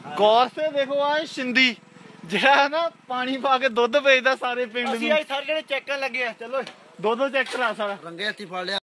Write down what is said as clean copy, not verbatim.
ਗੌਸ ਤੇ ਦੇਖੋ ਆ ਸ਼ਿੰਦੀ ਜਿਹੜਾ ਨਾ ਪਾਣੀ ਪਾ ਕੇ ਦੁੱਧ ਵੇਚਦਾ ਸਾਰੇ ਪਿੰਡ ਨੂੰ। ਅਸੀਂ ਅੱਜ ਸਾਰੇ ਜਣੇ ਚੈੱਕ ਕਰਨ ਲੱਗੇ ਆ। ਚਲੋ ਦੁੱਧ ਚੈੱਕ ਕਰਾ ਸਾਰਾ ਰੰਗੇ ਹੱਥੀ ਫੜ ਲਿਆ।